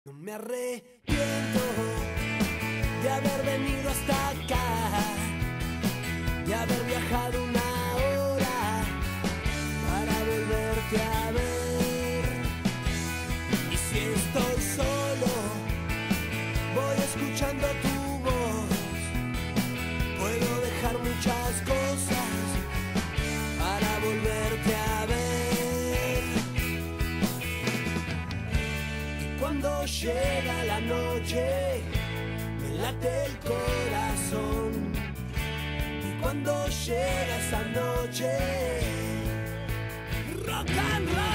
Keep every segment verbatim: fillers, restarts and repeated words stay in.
No me arrepiento de haber venido hasta acá, de haber viajado una hora para volverte a ver. Y si estoy solo, voy escuchando tu voz. Puedo dejar muchas cosas para volverte a ver. Y cuando llega la noche, me late el corazón. Y cuando llega esa noche, rock and roll.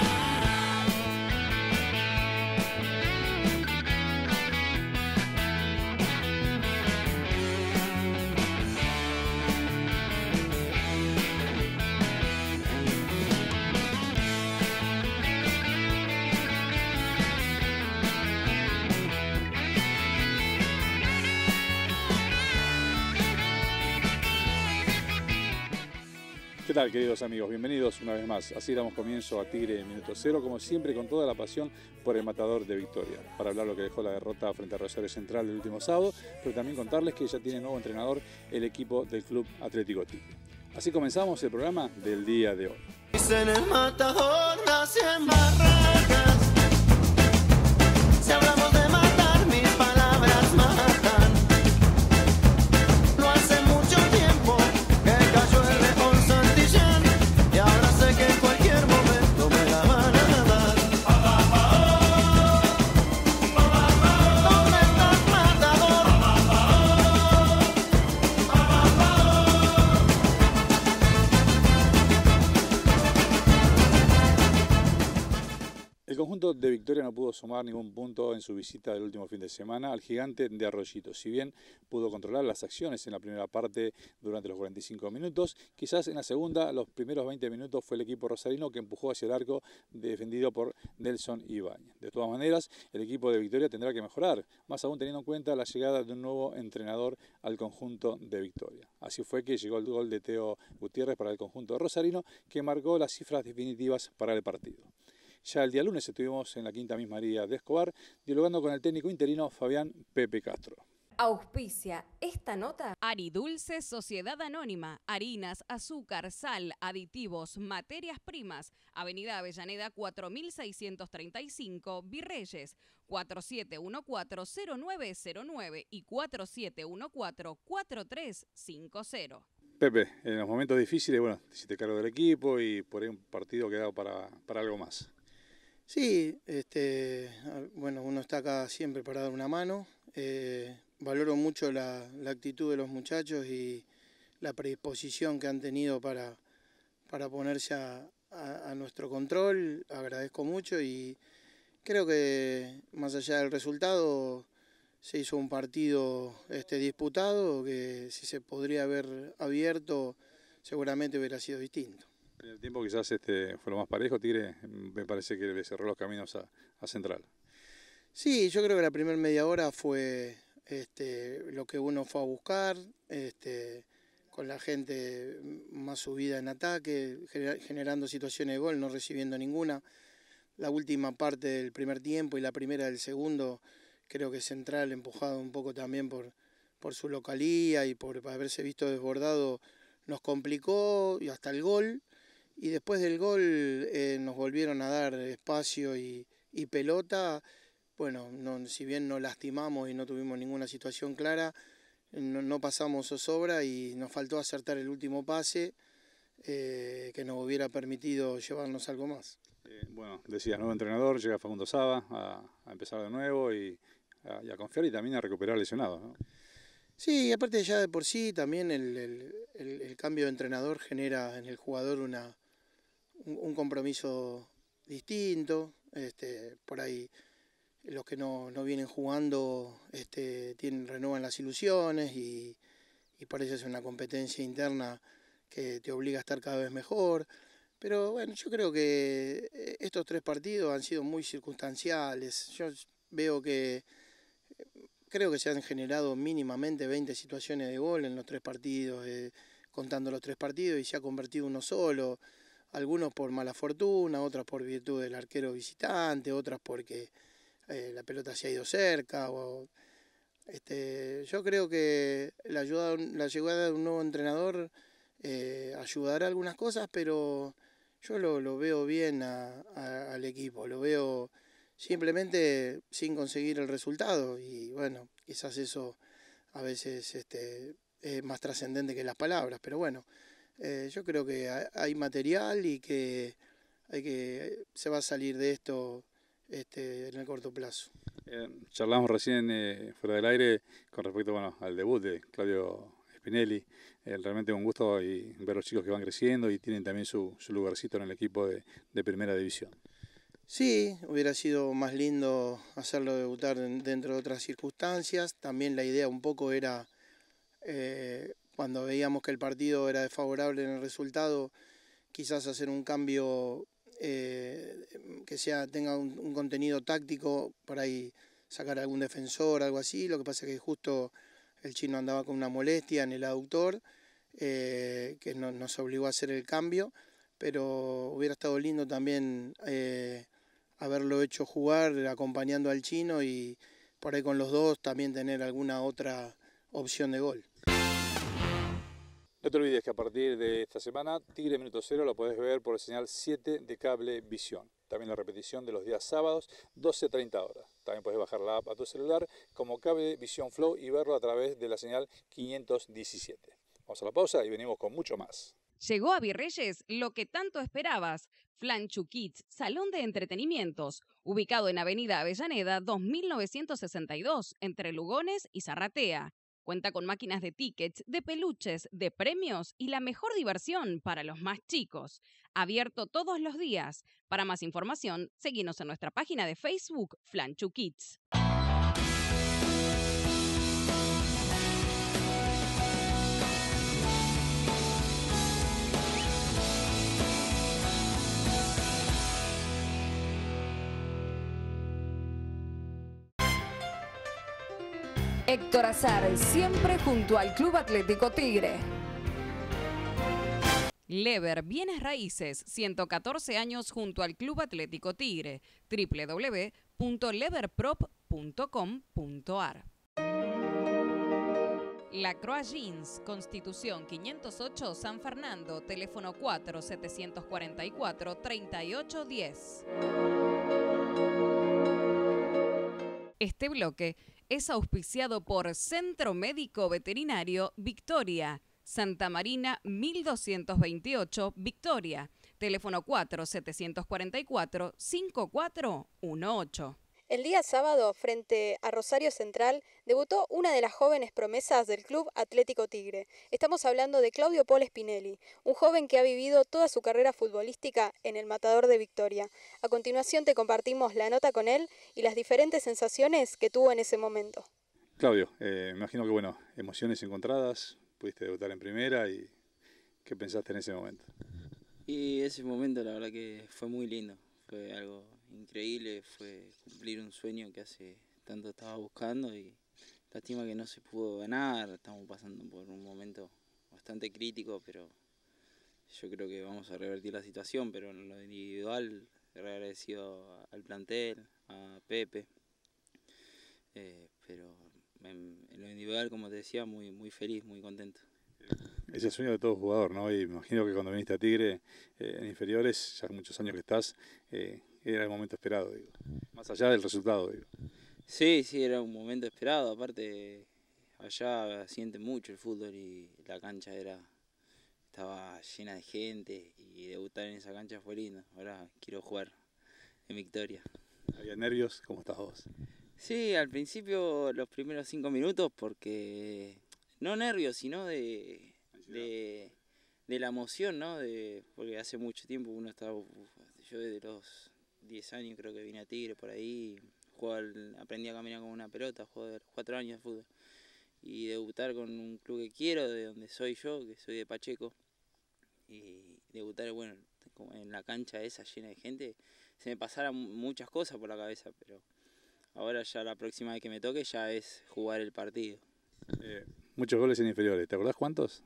¿Qué tal, queridos amigos? Bienvenidos una vez más. Así damos comienzo a Tigre en Minuto Cero, como siempre con toda la pasión por el matador de Victoria, para hablar lo que dejó la derrota frente a Rosario Central el último sábado, pero también contarles que ya tiene nuevo entrenador el equipo del Club Atlético Tigre. Así comenzamos el programa del día de hoy. En el matador nacen barracas. Si hablamos de matar, mis palabras matan. No hace mucho tiempo que cayó el león Santillán, y ahora sé que en cualquier momento me la van a dar. ¿Dónde estás, matador? El conjunto de Victoria no pudo sumar ningún punto en su visita del último fin de semana al gigante de Arroyito. Si bien pudo controlar las acciones en la primera parte durante los cuarenta y cinco minutos, quizás en la segunda, los primeros veinte minutos, fue el equipo rosarino que empujó hacia el arco defendido por Nelson Ibáñez. De todas maneras, el equipo de Victoria tendrá que mejorar, más aún teniendo en cuenta la llegada de un nuevo entrenador al conjunto de Victoria. Así fue que llegó el gol de Teo Gutiérrez para el conjunto rosarino, que marcó las cifras definitivas para el partido. Ya el día lunes estuvimos en la Quinta Miss María de Escobar dialogando con el técnico interino Fabián Pepe Castro. Auspicia esta nota. Aridulce Sociedad Anónima, harinas, azúcar, sal, aditivos, materias primas. Avenida Avellaneda cuatro mil seiscientos treinta y cinco, Virreyes, cuatro siete uno cuatro cero nueve cero nueve y cuatro siete uno cuatro cuatro tres cinco cero. Pepe, en los momentos difíciles, bueno, te hiciste cargo del equipo y por ahí un partido quedado para, para algo más. Sí, este, bueno, uno está acá siempre para dar una mano. Eh, valoro mucho la, la actitud de los muchachos y la predisposición que han tenido para, para ponerse a, a, a nuestro control. Agradezco mucho y creo que más allá del resultado se hizo un partido este, disputado que si se podría haber abierto seguramente hubiera sido distinto. En el tiempo quizás este fue lo más parejo, Tigre me parece que le cerró los caminos a, a Central. Sí, yo creo que la primera media hora fue este, lo que uno fue a buscar, este, con la gente más subida en ataque, generando situaciones de gol, no recibiendo ninguna. La última parte del primer tiempo y la primera del segundo, creo que Central, empujado un poco también por, por su localía y por haberse visto desbordado, nos complicó y hasta el gol. Y después del gol eh, nos volvieron a dar espacio y, y pelota. Bueno, no, si bien no lastimamos y no tuvimos ninguna situación clara, no, no pasamos zozobra y nos faltó acertar el último pase eh, que nos hubiera permitido llevarnos algo más. Eh, bueno, decías, nuevo entrenador, llega Facundo Saba a, a empezar de nuevo y a, y a confiar y también a recuperar lesionados, ¿no? Sí, aparte ya de por sí también el, el, el, el cambio de entrenador genera en el jugador una, un, un compromiso distinto. Este, por ahí los que no, no vienen jugando este, tienen, renuevan las ilusiones y, y por eso es una competencia interna que te obliga a estar cada vez mejor. Pero bueno, yo creo que estos tres partidos han sido muy circunstanciales. Yo veo que creo que se han generado mínimamente veinte situaciones de gol en los tres partidos, eh, contando los tres partidos, y se ha convertido uno solo. Algunos por mala fortuna, otras por virtud del arquero visitante, otras porque eh, la pelota se ha ido cerca. O, este, yo creo que la, ayuda, la llegada de un nuevo entrenador eh, ayudará a algunas cosas, pero yo lo, lo veo bien a, a, al equipo, lo veo simplemente sin conseguir el resultado y bueno, quizás eso a veces este, es más trascendente que las palabras, pero bueno, eh, yo creo que hay material y que, hay que se va a salir de esto este, en el corto plazo. Eh, charlamos recién eh, fuera del aire con respecto bueno, al debut de Claudio Spinelli. Eh, realmente un gusto y ver los chicos que van creciendo y tienen también su, su lugarcito en el equipo de, de primera división. Sí, hubiera sido más lindo hacerlo debutar dentro de otras circunstancias. También la idea un poco era, eh, cuando veíamos que el partido era desfavorable en el resultado, quizás hacer un cambio eh, que sea tenga un, un contenido táctico, por ahí sacar algún defensor, algo así. Lo que pasa es que justo el chino andaba con una molestia en el aductor, eh, que no, nos obligó a hacer el cambio, pero hubiera estado lindo también eh, haberlo hecho jugar acompañando al chino y por ahí con los dos también tener alguna otra opción de gol. No te olvides que a partir de esta semana Tigre Minuto Cero lo podés ver por el señal siete de Cable Visión. También la repetición de los días sábados, doce treinta horas. También podés bajar la app a tu celular como Cable Visión Flow y verlo a través de la señal quinientos diecisiete. Vamos a la pausa y venimos con mucho más. Llegó a Virreyes lo que tanto esperabas. Flanchu Kids, salón de entretenimientos, ubicado en Avenida Avellaneda dos mil novecientos sesenta y dos, entre Lugones y Zarratea. Cuenta con máquinas de tickets, de peluches, de premios y la mejor diversión para los más chicos. Abierto todos los días. Para más información, seguinos en nuestra página de Facebook, Flanchu Kids. Héctor Azar, siempre junto al Club Atlético Tigre. Lever Bienes Raíces, ciento catorce años junto al Club Atlético Tigre. doble u doble u doble u punto leverprop punto com punto ar. La Croix Jeans, Constitución quinientos ocho, San Fernando, teléfono cuatro siete cuatro cuatro, tres ocho uno cero. Este bloque es auspiciado por Centro Médico Veterinario Victoria, Santa Marina mil doscientos veintiocho, Victoria, teléfono cuatro siete cuatro cuatro, cinco cuatro uno ocho. El día sábado, frente a Rosario Central, debutó una de las jóvenes promesas del Club Atlético Tigre. Estamos hablando de Claudio Paul Spinelli, un joven que ha vivido toda su carrera futbolística en el Matador de Victoria. A continuación te compartimos la nota con él y las diferentes sensaciones que tuvo en ese momento. Claudio, eh, me imagino que bueno, emociones encontradas, pudiste debutar en primera y ¿qué pensaste en ese momento? Y ese momento la verdad que fue muy lindo, fue algo increíble, fue cumplir un sueño que hace tanto estaba buscando y lástima que no se pudo ganar. Estamos pasando por un momento bastante crítico, pero yo creo que vamos a revertir la situación. Pero en lo individual, agradecido al plantel, a Pepe, eh, pero en, en lo individual, como te decía, muy, muy feliz, muy contento. Es el sueño de todo jugador, ¿no? Y me imagino que cuando viniste a Tigre, eh, en inferiores, ya muchos años que estás, eh, era el momento esperado, digo. Más allá del resultado, digo. Sí, sí, era un momento esperado. Aparte, allá siente mucho el fútbol y la cancha era estaba llena de gente y debutar en esa cancha fue lindo. Ahora quiero jugar en Victoria. ¿Había nervios? ¿Cómo estás vos? Sí, al principio los primeros cinco minutos porque... No nervios, sino de, de, de la emoción, ¿no? De, porque hace mucho tiempo uno estaba, yo desde los diez años creo que vine a Tigre por ahí, jugaba, aprendí a caminar con una pelota, jugué a los cuatro años de fútbol. Y debutar con un club que quiero, de donde soy yo, que soy de Pacheco, y debutar, bueno, en la cancha esa llena de gente, se me pasaron muchas cosas por la cabeza, pero ahora ya la próxima vez que me toque ya es jugar el partido. Eh, muchos goles en inferiores, ¿te acordás cuántos?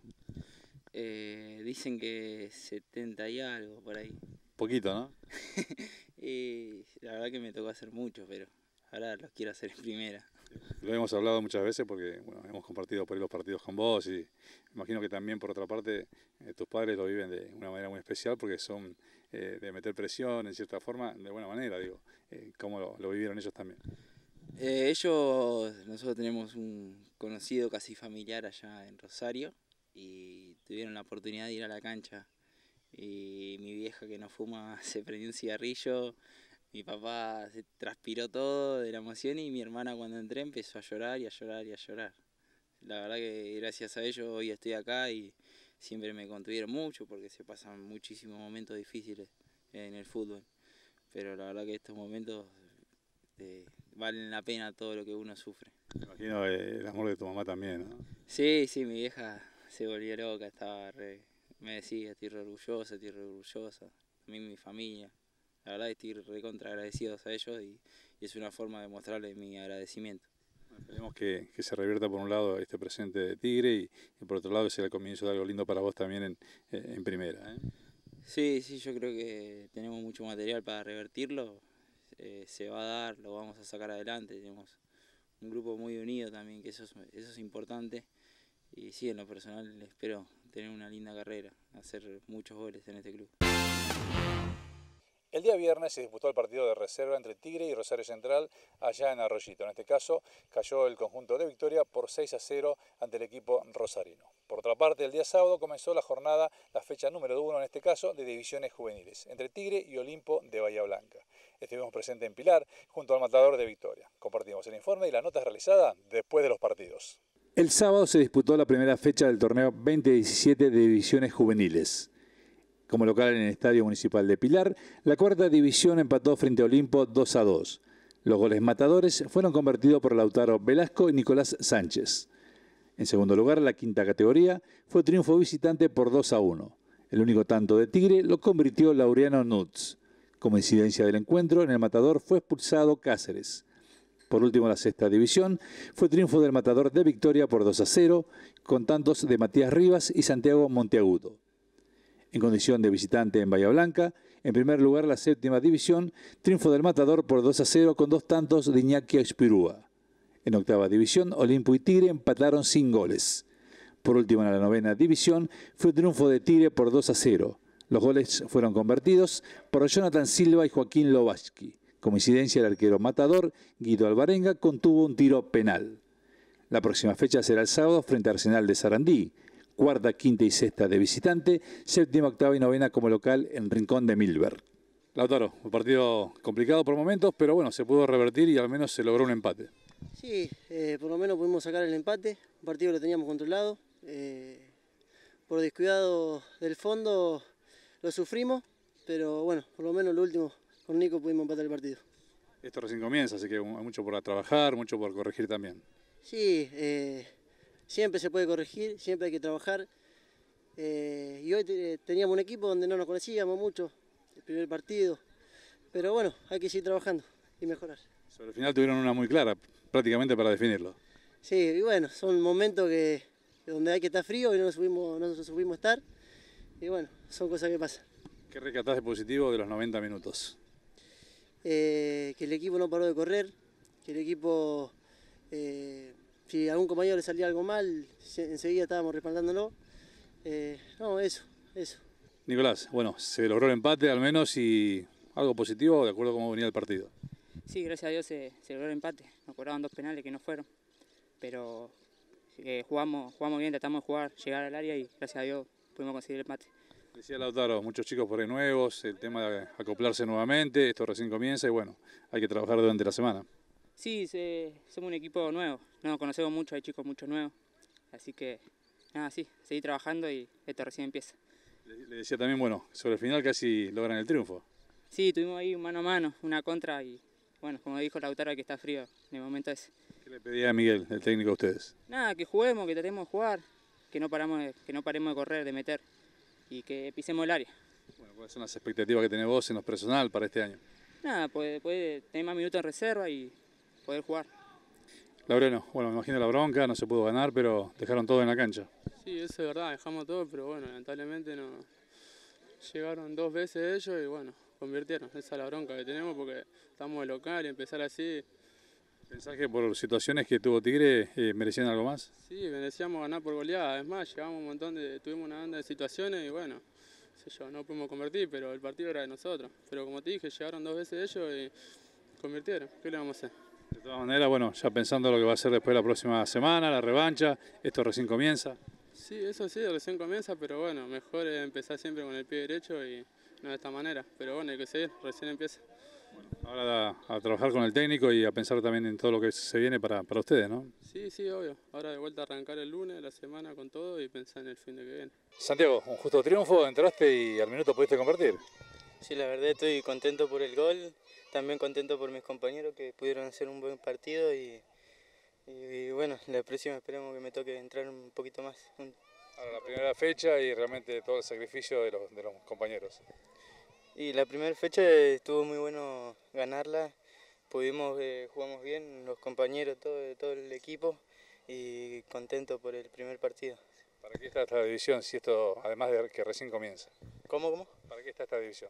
Eh, dicen que setenta y algo por ahí. Poquito, ¿no? Y la verdad que me tocó hacer mucho, pero ahora los quiero hacer en primera. Lo hemos hablado muchas veces porque bueno, hemos compartido por ahí los partidos con vos y imagino que también por otra parte eh, tus padres lo viven de una manera muy especial porque son eh, de meter presión en cierta forma, de buena manera, digo, eh, ¿cómo lo, lo vivieron ellos también? Eh, ellos, nosotros tenemos un conocido casi familiar allá en Rosario y tuvieron la oportunidad de ir a la cancha y mi vieja que no fuma se prendió un cigarrillo. Mi papá se transpiró todo de la emoción y mi hermana cuando entré empezó a llorar y a llorar y a llorar. La verdad que gracias a ellos hoy estoy acá y siempre me contuvieron mucho porque se pasan muchísimos momentos difíciles en el fútbol. Pero la verdad que estos momentos eh, valen la pena todo lo que uno sufre. Me imagino el amor de tu mamá también, ¿no? Sí, sí, mi vieja se volvió loca, estaba re, me decía, estoy re orgullosa, estoy re orgullosa, también mi familia. La verdad estoy recontra agradecidos a ellos y, y es una forma de mostrarles mi agradecimiento. Esperemos que, que se revierta por un lado este presente de Tigre y, y por otro lado que sea el comienzo de algo lindo para vos también en, en primera, ¿eh? Sí, sí, yo creo que tenemos mucho material para revertirlo, eh, se va a dar, lo vamos a sacar adelante, tenemos un grupo muy unido también, que eso es, eso es importante y sí, en lo personal espero tener una linda carrera, hacer muchos goles en este club. El día viernes se disputó el partido de reserva entre Tigre y Rosario Central allá en Arroyito. En este caso cayó el conjunto de Victoria por seis a cero ante el equipo rosarino. Por otra parte, el día sábado comenzó la jornada, la fecha número uno en este caso, de divisiones juveniles, entre Tigre y Olimpo de Bahía Blanca. Estuvimos presentes en Pilar junto al matador de Victoria. Compartimos el informe y las notas realizadas después de los partidos. El sábado se disputó la primera fecha del torneo veinte diecisiete de divisiones juveniles. Como local en el Estadio Municipal de Pilar, la cuarta división empató frente a Olimpo dos a dos. Los goles matadores fueron convertidos por Lautaro Velasco y Nicolás Sánchez. En segundo lugar, la quinta categoría fue triunfo visitante por dos a uno. El único tanto de Tigre lo convirtió Laureano Nutz. Como incidencia del encuentro, en el matador fue expulsado Cáceres. Por último, la sexta división fue triunfo del matador de Victoria por dos a cero, con tantos de Matías Rivas y Santiago Monteagudo. En condición de visitante en Bahía Blanca, en primer lugar la séptima división, triunfo del matador por dos a cero con dos tantos de Iñaki Expirúa. En octava división, Olimpo y Tigre empataron sin goles. Por último, en la novena división, fue triunfo de Tigre por dos a cero. Los goles fueron convertidos por Jonathan Silva y Joaquín Lobaski. Como incidencia, el arquero matador, Guido Alvarenga, contuvo un tiro penal. La próxima fecha será el sábado frente a Arsenal de Sarandí. Cuarta, quinta y sexta de visitante, séptima, octava y novena como local en Rincón de Milberg. Lautaro, un partido complicado por momentos, pero bueno, se pudo revertir y al menos se logró un empate. Sí, eh, por lo menos pudimos sacar el empate, un partido que lo teníamos controlado. Eh, por descuidado del fondo lo sufrimos, pero bueno, por lo menos lo último con Nico pudimos empatar el partido. Esto recién comienza, así que hay mucho por trabajar, mucho por corregir también. Sí, eh, siempre se puede corregir, siempre hay que trabajar. Eh, y hoy te, teníamos un equipo donde no nos conocíamos mucho, el primer partido. Pero bueno, hay que seguir trabajando y mejorar. Sobre el final tuvieron una muy clara, prácticamente para definirlo. Sí, y bueno, son momentos que donde hay que estar frío y no nos supimos, no nos supimos estar. Y bueno, son cosas que pasan. ¿Qué rescatás de positivo de los noventa minutos? Eh, que el equipo no paró de correr, que el equipo... Eh, si a algún compañero le salía algo mal, enseguida estábamos respaldándolo. Eh, no, eso, eso. Nicolás, bueno, se logró el empate al menos y algo positivo de acuerdo a cómo venía el partido. Sí, gracias a Dios se, se logró el empate. Nos cobraban dos penales que no fueron, pero eh, jugamos, jugamos bien, tratamos de jugar, llegar al área y gracias a Dios pudimos conseguir el empate. Decía Lautaro, muchos chicos por ahí nuevos, el tema de acoplarse nuevamente, esto recién comienza y bueno, hay que trabajar durante la semana. Sí, se, somos un equipo nuevo, no nos conocemos mucho, hay chicos muchos nuevos, así que nada, sí, seguir trabajando y esto recién empieza. Le, le decía también, bueno, sobre el final casi logran el triunfo. Sí, tuvimos ahí un mano a mano, una contra y bueno, como dijo Lautaro, hay que estar frío en el momento ese. ¿Qué le pedía a Miguel, el técnico a ustedes? Nada, que juguemos, que tratemos de jugar, que no, paramos de, que no paremos de correr, de meter y que pisemos el área. Bueno, ¿cuáles son las expectativas que tenés vos en lo personal para este año? Nada, puede, puede tener más minutos en reserva y poder jugar. Laureano, bueno, me imagino la bronca, no se pudo ganar, pero dejaron todo en la cancha. Sí, eso es verdad, dejamos todo, pero bueno, lamentablemente no llegaron dos veces ellos y bueno, convirtieron. Esa es la bronca que tenemos porque estamos de local y empezar así ¿Pensás que por situaciones que tuvo Tigre eh, merecían algo más? Sí, merecíamos ganar por goleada. Es más, llegamos un montón de, tuvimos una banda de situaciones y bueno, sé yo, no pudimos convertir, pero el partido era de nosotros. Pero como te dije, llegaron dos veces ellos y convirtieron. ¿Qué le vamos a hacer? De todas maneras, bueno, ya pensando lo que va a ser después la próxima semana, la revancha, esto recién comienza. Sí, eso sí, recién comienza, pero bueno, mejor empezar siempre con el pie derecho y no de esta manera. Pero bueno, hay que seguir, recién empieza. Ahora a, a trabajar con el técnico y a pensar también en todo lo que se viene para, para ustedes, ¿no? Sí, sí, obvio. Ahora de vuelta a arrancar el lunes, la semana con todo y pensar en el fin de que viene. Santiago, un justo triunfo, entraste y al minuto pudiste convertir. Sí, la verdad estoy contento por el gol, también contento por mis compañeros que pudieron hacer un buen partido y, y, y bueno, la próxima esperemos que me toque entrar un poquito más. Ahora la primera fecha y realmente todo el sacrificio de los, de los compañeros. Y la primera fecha estuvo muy bueno ganarla, pudimos, eh, jugamos bien, los compañeros, todo, todo el equipo y contento por el primer partido. ¿Para qué está esta división si esto, además de que recién comienza? ¿Cómo, cómo? ¿Para qué está esta división?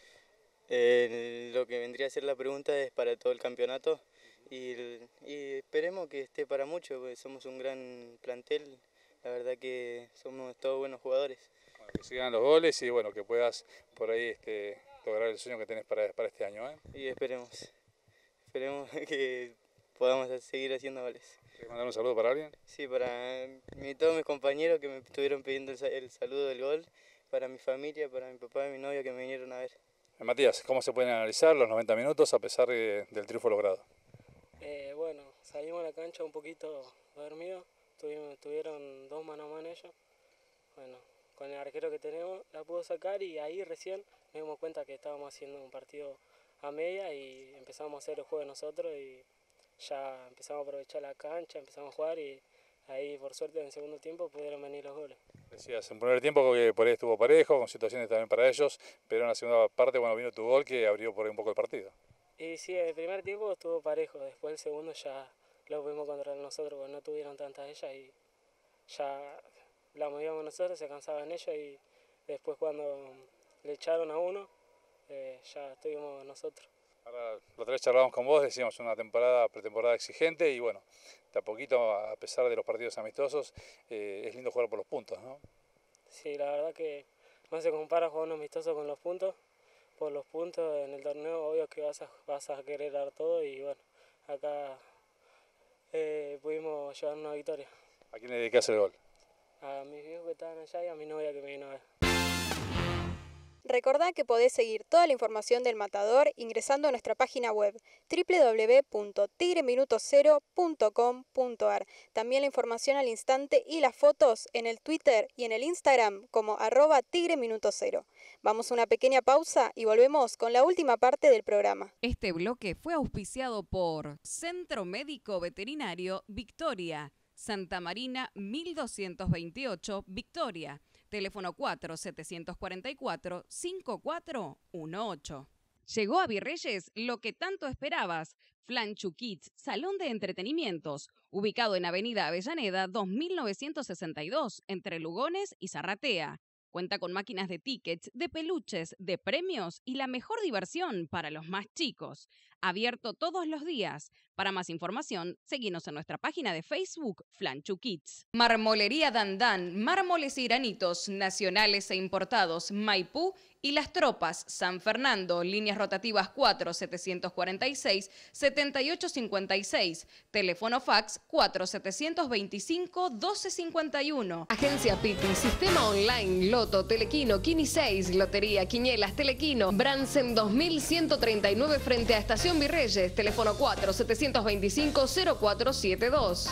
Eh, lo que vendría a ser la pregunta es para todo el campeonato y, y esperemos que esté para mucho, porque somos un gran plantel, la verdad que somos todos buenos jugadores. Bueno, que sigan los goles y bueno, que puedas por ahí este, lograr el sueño que tenés para, para este año, ¿eh? Y esperemos, esperemos que podamos seguir haciendo goles. ¿Quieres mandar un saludo para alguien? Sí, para mi, todos mis compañeros que me estuvieron pidiendo el, el saludo del gol, para mi familia, para mi papá y mi novia que me vinieron a ver. Eh, Matías, ¿cómo se pueden analizar los noventa minutos a pesar de, del triunfo logrado? Eh, bueno, salimos a la cancha un poquito dormidos, tuvimos, tuvieron dos mano a mano ellos. Bueno, con el arquero que tenemos la pudo sacar y ahí recién nos dimos cuenta que estábamos haciendo un partido a media y empezamos a hacer el juego nosotros y ya empezamos a aprovechar la cancha, empezamos a jugar y ahí por suerte en el segundo tiempo pudieron venir los goles. Decías, en primer tiempo que por ahí estuvo parejo, con situaciones también para ellos, pero en la segunda parte bueno, vino tu gol que abrió por ahí un poco el partido. Y sí, el primer tiempo estuvo parejo, después el segundo ya lo pudimos controlar nosotros porque no tuvieron tantas ellas y ya la movíamos nosotros, se cansaban ellos y después cuando le echaron a uno eh, ya estuvimos nosotros. Ahora, la otra vez charlábamos con vos, decíamos una temporada, pretemporada exigente y bueno, de a poquito, a pesar de los partidos amistosos, eh, es lindo jugar por los puntos, ¿no? Sí, la verdad que no se compara jugar un amistoso con los puntos. Por los puntos en el torneo, obvio que vas a, vas a querer dar todo y bueno, acá eh, pudimos llevar una victoria. ¿A quién le dedicás el gol? A mis viejos que estaban allá y a mi novia que me vino a ver. Recordá que podés seguir toda la información del Matador ingresando a nuestra página web doble u doble u doble u punto tigre minuto cero punto com punto a r. También la información al instante y las fotos en el Twitter y en el Instagram como arroba tigre minuto cero. Vamos a una pequeña pausa y volvemos con la última parte del programa. Este bloque fue auspiciado por Centro Médico Veterinario Victoria, Santa Marina mil doscientos veintiocho, Victoria. Teléfono cuatro siete cuatro cuatro, cinco cuatro uno ocho. Llegó a Virreyes lo que tanto esperabas. Flanchu Kids, salón de entretenimientos, ubicado en Avenida Avellaneda dos mil novecientos sesenta y dos, entre Lugones y Zarratea. Cuenta con máquinas de tickets, de peluches, de premios y la mejor diversión para los más chicos. Abierto todos los días. Para más información, seguinos en nuestra página de Facebook, Flanchu Kids. Marmolería Dandán, mármoles y granitos nacionales e importados, Maipú y Las Tropas, San Fernando, líneas rotativas cuatro siete cuatro seis, siete ocho cinco seis, teléfono fax cuatro siete dos cinco, uno dos cinco uno. Agencia Piti, Sistema Online, Loto, Telequino, Kini seis, Lotería, Quiñelas, Telequino, Bransen dos mil ciento treinta y nueve frente a Estación Virreyes, teléfono cuatro siete dos cinco, cero cuatro siete dos.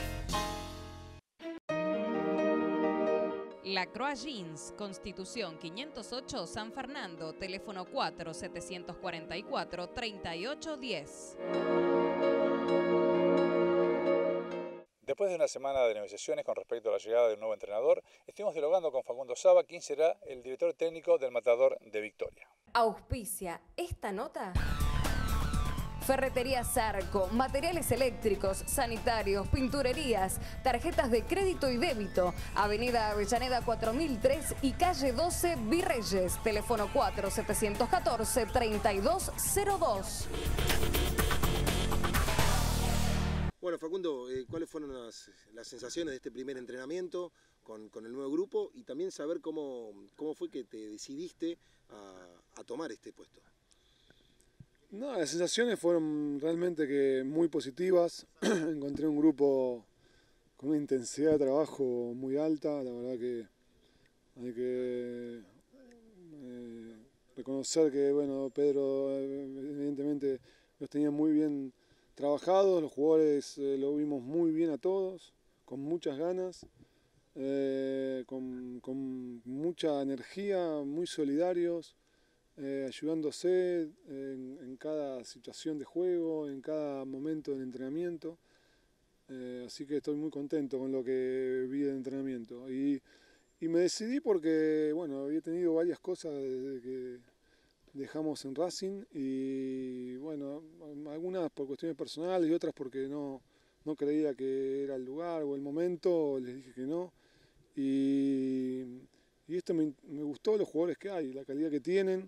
La Croix Jeans, Constitución quinientos ocho, San Fernando, teléfono cuatro siete cuatro cuatro, tres ocho uno cero. Después de una semana de negociaciones con respecto a la llegada de un nuevo entrenador, estuvimos dialogando con Facundo Saba, quien será el director técnico del Matador de Victoria. Auspicia esta nota. Ferretería Zarco, materiales eléctricos, sanitarios, pinturerías, tarjetas de crédito y débito. Avenida Avellaneda cuatro mil tres y calle doce Virreyes. Teléfono cuatro siete uno cuatro, tres dos cero dos. Bueno, Facundo, eh, ¿cuáles fueron las, las sensaciones de este primer entrenamiento con, con el nuevo grupo? Y también saber cómo, cómo fue que te decidiste a, a tomar este puesto. No, las sensaciones fueron realmente que muy positivas. Encontré un grupo con una intensidad de trabajo muy alta. La verdad que hay que eh, reconocer que, bueno, Pedro evidentemente los tenía muy bien trabajados. Los jugadores eh, lo vimos muy bien a todos, con muchas ganas, eh, con, con mucha energía, muy solidarios. Eh, ayudándose en, en cada situación de juego, en cada momento del entrenamiento. Eh, así que estoy muy contento con lo que vi del entrenamiento. Y, y me decidí porque, bueno, había tenido varias cosas desde que dejamos en Racing y, bueno, algunas por cuestiones personales y otras porque no, no creía que era el lugar o el momento, les dije que no. Y, y esto me, me gustó, los jugadores que hay, la calidad que tienen.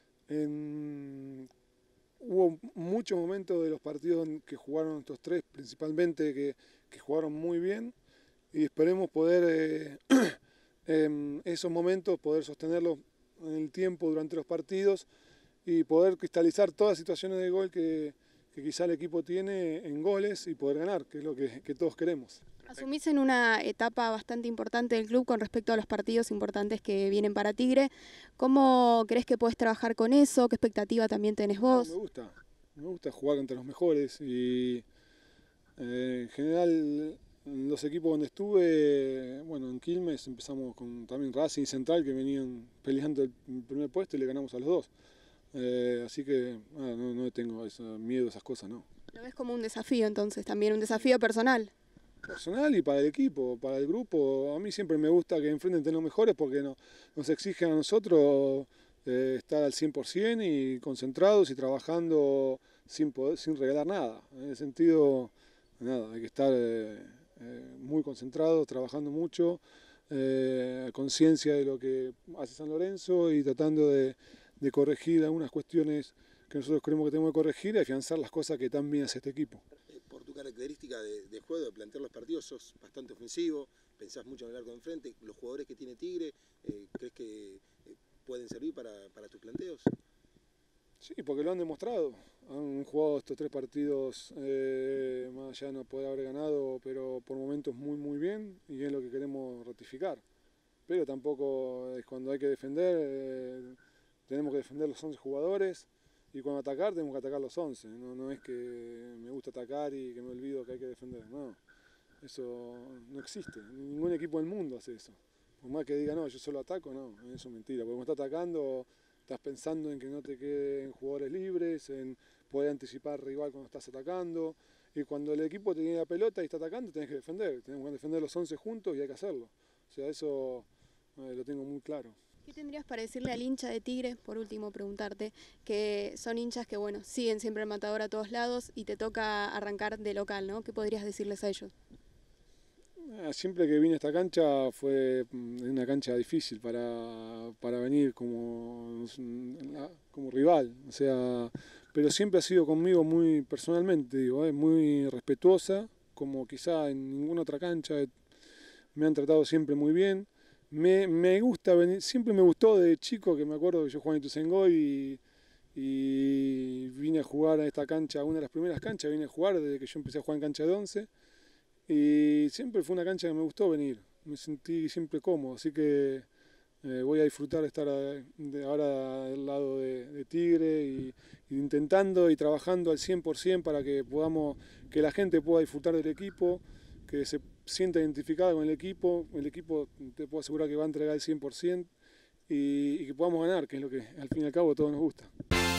En, hubo muchos momentos de los partidos que jugaron estos tres, principalmente que, que jugaron muy bien y esperemos poder, eh, en esos momentos, poder sostenerlos en el tiempo durante los partidos y poder cristalizar todas las situaciones de gol que, que quizá el equipo tiene en goles y poder ganar, que es lo que, que todos queremos. Asumís en una etapa bastante importante del club con respecto a los partidos importantes que vienen para Tigre. ¿Cómo crees que podés trabajar con eso? ¿Qué expectativa también tenés vos? No, me gusta, me gusta jugar contra los mejores y eh, en general en los equipos donde estuve, bueno, en Quilmes empezamos con también Racing y Central que venían peleando el primer puesto y le ganamos a los dos. Eh, así que ah, no, no tengo ese miedo a esas cosas, no. ¿Lo ves como un desafío entonces, también un desafío personal? Personal y para el equipo, para el grupo. A mí siempre me gusta que enfrenten los mejores porque no, nos exigen a nosotros eh, estar al cien por cien y concentrados y trabajando sin, poder, sin regalar nada. En ese sentido, nada, hay que estar eh, eh, muy concentrados, trabajando mucho, eh, conciencia de lo que hace San Lorenzo y tratando de, de corregir algunas cuestiones que nosotros creemos que tenemos que corregir y afianzar las cosas que tan bien hace este equipo. Por tu característica de, de juego, de plantear los partidos, sos bastante ofensivo, pensás mucho en el arco de enfrente. ¿Los jugadores que tiene Tigre, eh, crees que eh, pueden servir para, para tus planteos? Sí, porque lo han demostrado. Han jugado estos tres partidos, eh, más allá no puede haber ganado, pero por momentos muy muy bien y es lo que queremos ratificar. Pero tampoco es cuando hay que defender, eh, tenemos que defender los once jugadores. Y cuando atacar tenemos que atacar los once, no, no es que me gusta atacar y que me olvido que hay que defender, no, eso no existe, ningún equipo del mundo hace eso. Por más que diga no, yo solo ataco, no, eso es mentira, porque cuando estás atacando estás pensando en que no te queden jugadores libres, en poder anticipar al rival cuando estás atacando, y cuando el equipo te tiene la pelota y está atacando tenés que defender, tenemos que defender los once juntos y hay que hacerlo, o sea, eso eh, lo tengo muy claro. ¿Qué tendrías para decirle al hincha de Tigre, por último preguntarte, que son hinchas que bueno siguen siempre el Matador a todos lados y te toca arrancar de local, ¿no? ¿Qué podrías decirles a ellos? Siempre que vine a esta cancha fue una cancha difícil para, para venir como, como rival, o sea, pero siempre ha sido conmigo muy personalmente, digo, ¿eh? Muy respetuosa, como quizá en ninguna otra cancha me han tratado siempre muy bien. Me, me gusta venir, siempre me gustó de chico, que me acuerdo que yo jugaba en Ituzaingó y, y vine a jugar a esta cancha, una de las primeras canchas, vine a jugar desde que yo empecé a jugar en cancha de once y siempre fue una cancha que me gustó venir, me sentí siempre cómodo, así que eh, voy a disfrutar de estar de ahora del lado de, de Tigre y, y intentando y trabajando al cien por cien para que podamos, que la gente pueda disfrutar del equipo, que se sienta identificada con el equipo, el equipo te puedo asegurar que va a entregar el cien por cien y, y que podamos ganar, que es lo que al fin y al cabo a todos nos gusta.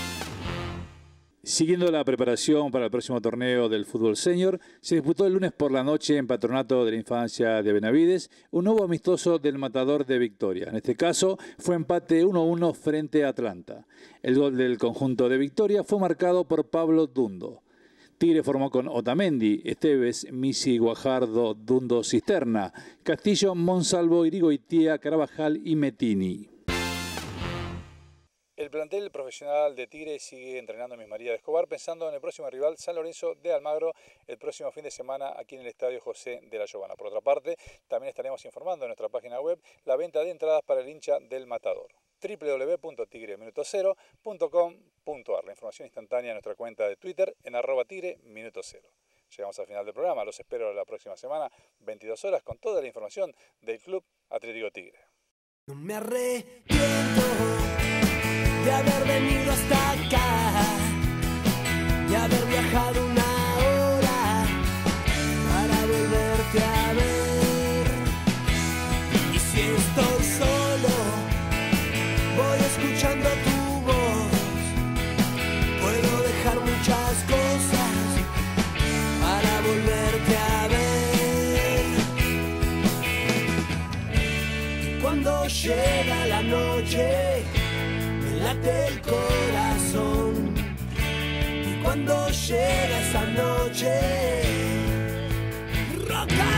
Siguiendo la preparación para el próximo torneo del fútbol senior, se disputó el lunes por la noche en Patronato de la Infancia de Benavides un nuevo amistoso del Matador de Victoria. En este caso fue empate uno a uno frente a Atlanta. El gol del conjunto de Victoria fue marcado por Pablo Dundo. Tigre formó con Otamendi, Esteves, Misi, Guajardo, Dundo, Cisterna, Castillo, Monsalvo, Irigoitía, Carabajal y Metini. El plantel profesional de Tigre sigue entrenando en Miss María de Escobar pensando en el próximo rival San Lorenzo de Almagro el próximo fin de semana aquí en el Estadio José de la Giovana. Por otra parte, también estaremos informando en nuestra página web la venta de entradas para el hincha del Matador. doble u doble u doble u punto tigre minuto cero punto com punto ar. La información instantánea en nuestra cuenta de Twitter en arroba tigre minuto cero. Llegamos al final del programa. Los espero la próxima semana, veintidós horas, con toda la información del Club Atlético Tigre. No me arrepiento de haber venido hasta acá, de haber viajado una hora para volverte a ver. Y si estoy solo, voy escuchando tu voz. Puedo dejar muchas cosas para volverte a ver. Y cuando llega la noche, me late el corazón. Y cuando llega esa noche, rock